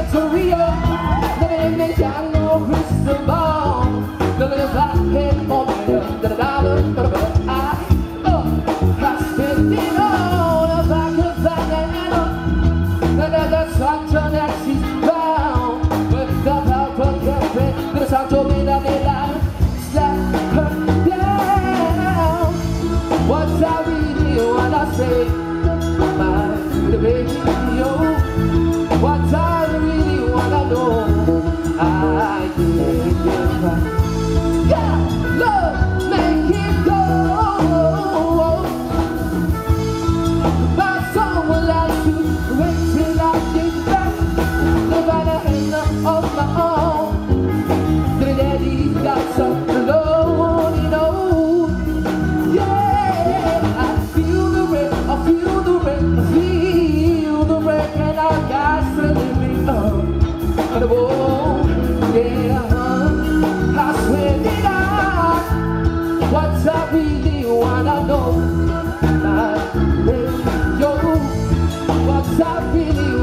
to Rio. Living in yellow crystal ball. Living in black head for the dollar. I spend it all if I could find an animal. That's something that she's bound. With the help of Capri, there's something in the life. Slap her down. What's I really wanna say? My baby, yo. What I really wanna know, I can't give up. Yeah, love, make it go. But someone like you, wait till I get back. Live on the hand of my own. The daddy's got something alone, you know. Yeah, I feel the rain, I feel the rain, I feel the rain, and I got slipping up. And the wall, yeah, I swear it out. What I really wanna know, my baby, yo. What I really